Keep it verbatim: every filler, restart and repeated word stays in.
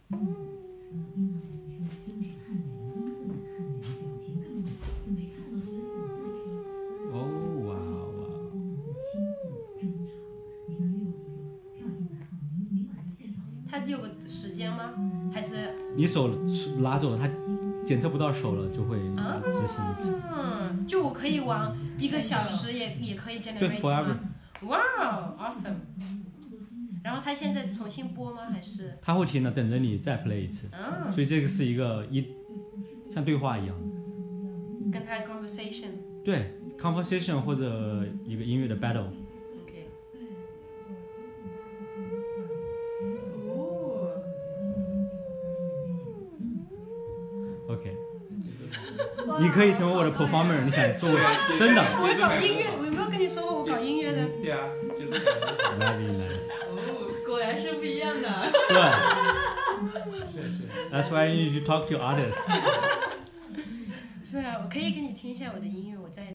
它有个时间吗？还是你手拉走了，它检测不到手了，就会执行一次。 嗯，就我可以玩一个小时也，也也可以 generate 对 ，forever。 哇 ，awesome！ 然后它现在重新播吗？还是？ 它会停的，等着你再 play 一次。 嗯。 所以这个是一个一像对话一样。 跟它 conversation。 对 ，conversation 或者一个音乐的 battle。OK， 你可以成为我的 performer， 你想作为真的？ 我搞音乐，我有没有跟你说过我搞音乐的？ 对啊，就是 very nice。 哦，果然是不一样的。 对， 是是。 That's why you need to talk to others。 是啊，我可以给你听一下我的音乐，我在。